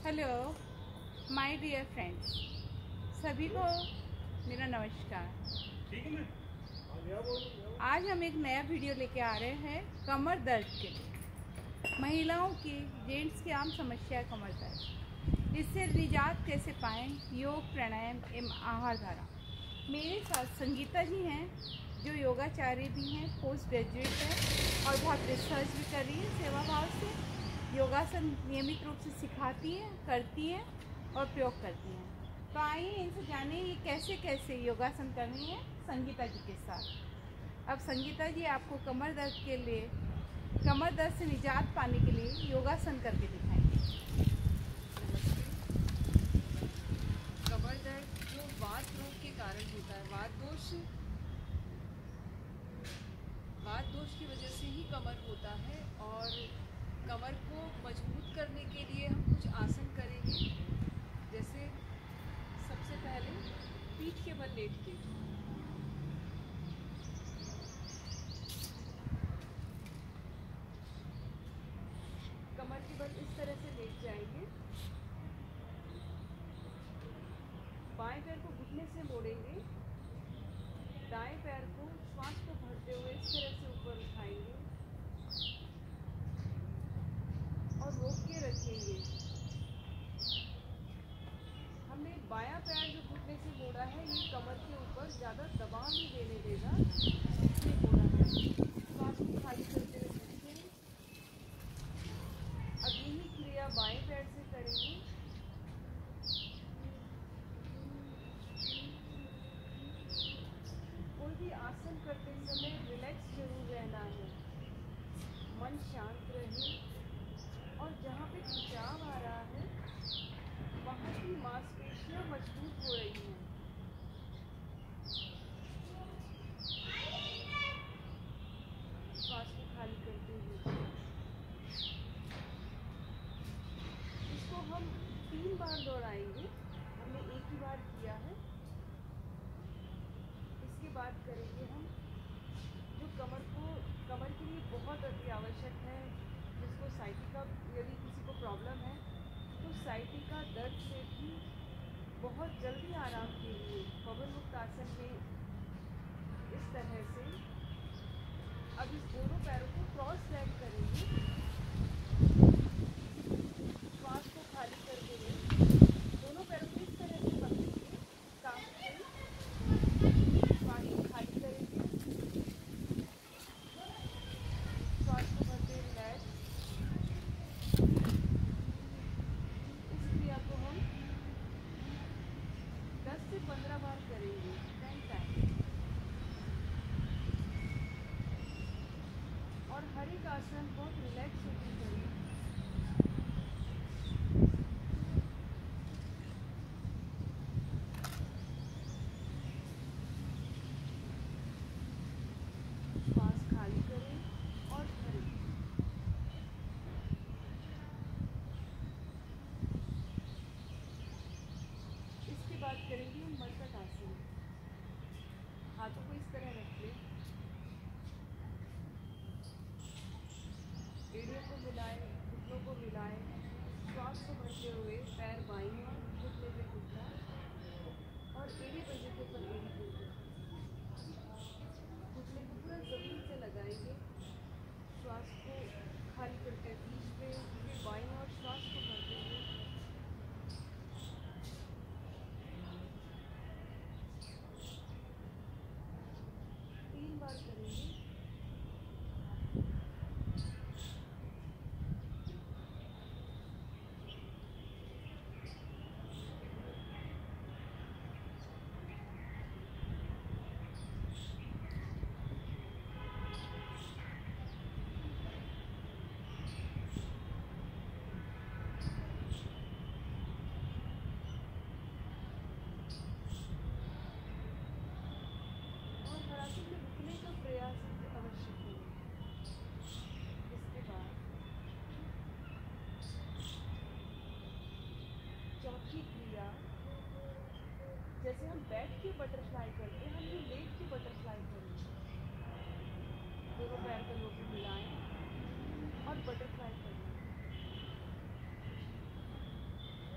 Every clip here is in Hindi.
हेलो माय डियर फ्रेंड्स, सभी को मेरा नमस्कार। आज हम एक नया वीडियो लेके आ रहे हैं कमर दर्द के लिए। महिलाओं की, जेंट्स की आम समस्या है कमर दर्द। इससे निजात कैसे पाएं? योग, प्राणायाम एवं आहार धारा। मेरे साथ संगीता जी हैं जो योगाचार्य भी हैं, पोस्ट ग्रेजुएट हैं और बहुत रिसर्च भी कर रही है सेवा भाव से। योगासन नियमित रूप से सिखाती हैं, करती हैं और प्रयोग करती हैं। तो आइए इनसे जाने ये कैसे कैसे योगासन करनी है संगीता जी के साथ। अब संगीता जी आपको कमर दर्द से निजात पाने के लिए योगासन करके दिखाएंगे। कमर दर्द जो वात रोग के कारण होता है, वात दोष की वजह से ही कमर होता है। और कमर को मजबूत करने के लिए हम कुछ आसन करेंगे। जैसे सबसे पहले पीठ के बल लेट के कमर के बल इस तरह से लेट जाएंगे। बाएं पैर को घुटने से मोड़ेंगे। दाएं पैर को श्वास को भरते हुए इस तरह से ऊपर उठाएंगे और रोक के रखेंगे। हमने बायां पैर जो घुटने से मोड़ा है, ये कमर के ऊपर ज़्यादा दबाव नहीं देने देगा, इसलिए मोड़ा है। श्वास को खाली करते हुए रखेंगे। अब यही क्रिया बाएं पैर से करेंगे। कोई भी आसन करते समय रिलैक्स जरूर रहना है, मन शांत रहे और जहाँ पे खिंचाव आ रहा है वहाँ की मांसपेशियाँ मजबूत हो रही हैं। श्वास को खाली करते हुए इसको हम 3 बार दोहराएंगे। हमने एक ही बार किया है। इसके बाद करेंगे हम जो कमर के लिए बहुत अति आवश्यक है, जिसको साइटिका, यदि किसी को प्रॉब्लम है तो साइटिका दर्द से भी बहुत जल्दी आराम के लिए पवन मुक्त आसन में इस तरह से अब इस दोनों पैरों को क्रॉस लेग करेंगे। श्वास को खाली करते हुए दोनों पैरों को इस तरह से पकड़ेंगे, कांध से श्वास को खाली करेंगे। श्वास को भरते हुए रिलैक्स। इस क्रिया को हम 10 से 15 बार करेंगे 10 टाइम। और हर एक आसन बहुत रिलैक्स होकर करें। श्वास खाली करें और भरें। इसके बाद करेंगे मर्कट आसन। हाथों को इस तरह रख लें, एड़ियों को मिलाएं, घुटनों को मिलाएं। श्वास को भरते हुए पैर बाईं ओर, घुटने पे घुटना और एड़ी पंजे के ऊपर एड़ी पंजे। घुटने को पूरा जमीन से लगाएंगे। श्वास को खाली करके बीच में फिर बाईं ओर श्वास को भरते हुए तीन बार करेंगे। चौथी क्रिया, जैसे हम बैठ के बटरफ्लाई करते हैं, हम ये लेट के बटरफ्लाई करेंगे। दोनों पैर कमरों को मिलाएं और बटरफ्लाई करें।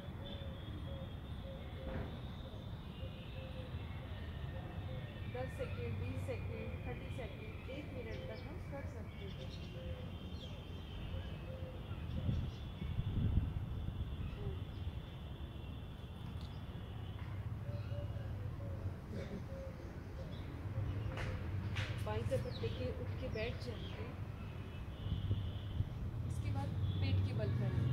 10 सेकेंड, 20 सेकेंड, 30 सेकेंड, 1 मिनट तक हम कर सकते हैं। बाईं तरफ लेके उठ के बैठ जाएंगे। इसके बाद पेट के बल करेंगे।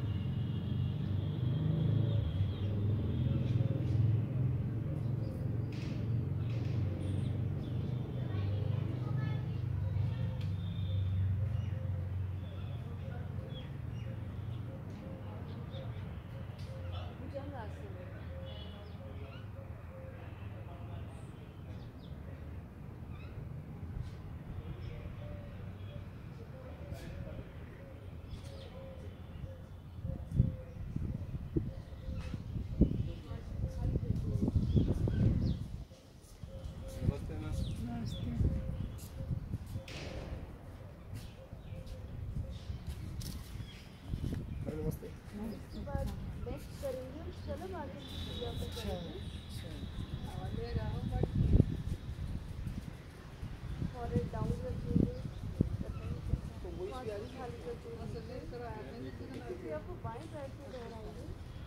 उसके बाद नेक्स्ट करेंगे चलो आगे क्रिया को करेंगे। फॉरहेड डाउन रखेंगे, खाली रखेंगे। आपको बाएं साइड से दोहराएंगे।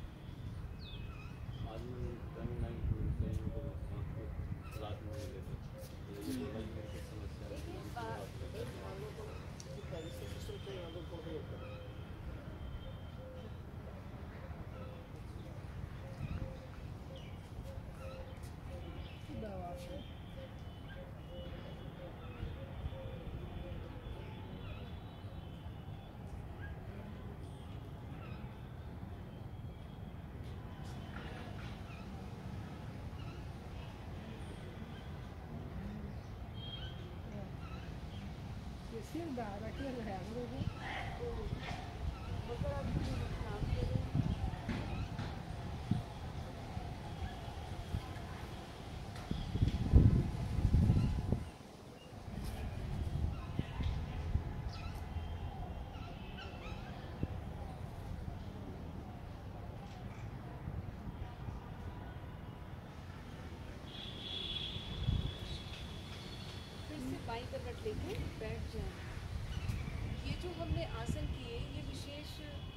बाईं करवट लेके बैठ जाएं। ये जो हमने आसन किए ये विशेष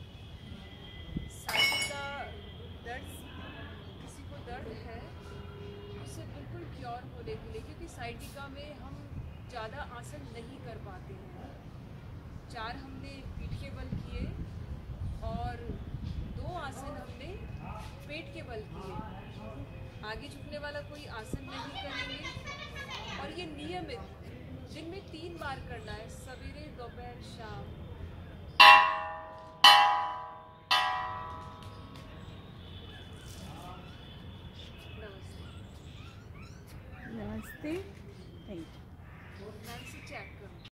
साइटिका दर्द, किसी को दर्द है उससे बिल्कुल क्योर होने के लिए, क्योंकि साइटिका में हम ज़्यादा आसन नहीं कर पाते हैं। 4 हमने पीठ के बल किए और 2 आसन हमने पेट के बल किए। आगे झुकने वाला कोई आसन नहीं करेंगे और ये नियमित दिन में 3 बार करना है, सवेरे, दोपहर, शाम। नमस्ते, थैंक यू। ध्यान से चेक करो।